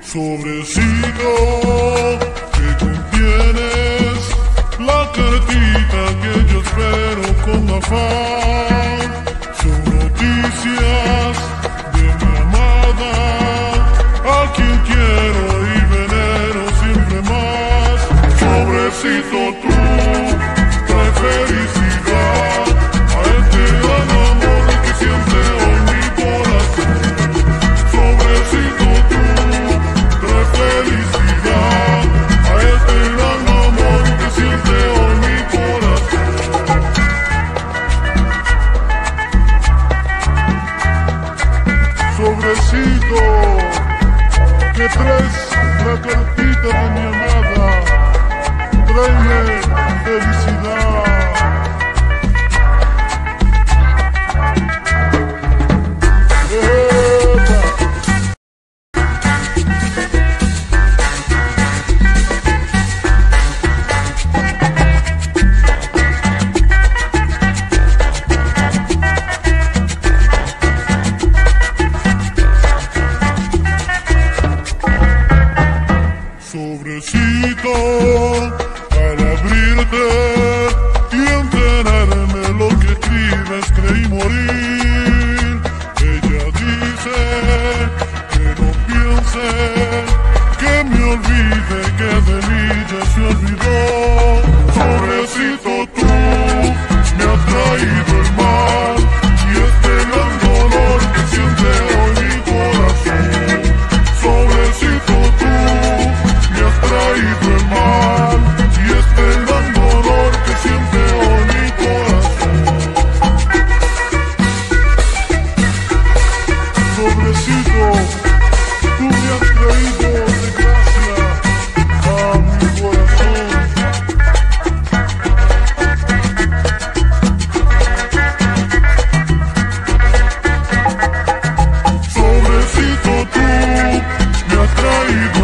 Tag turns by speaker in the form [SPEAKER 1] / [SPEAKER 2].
[SPEAKER 1] Sobrecito que contienes la cartita que yo espero con afán. Son noticias de mi amada, a quien quiero y venero siempre más. Sobrecito tú, trae felicidad a este gran amor que siente hoy mi corazón. Sobrecito tú, trae felicidad a este gran amor que siente hoy mi corazón. Sobrecito, que traes la cartita de mi amada, tráeme felicidad. Sobrecito, al abrirte y enterarme lo que escribes, creí morir. Ella dice que no piense, que me olvide, que de mí ya se olvidó. Sobrecito tú, me has traído el mal y este gran dolor que siente hoy mi corazón. Sobrecito tú, me has traído el mal y este gran dolor que siente hoy mi corazón. Sobrecito, tú me has traído desgracia a mi corazón. Sobrecito tú, me has traído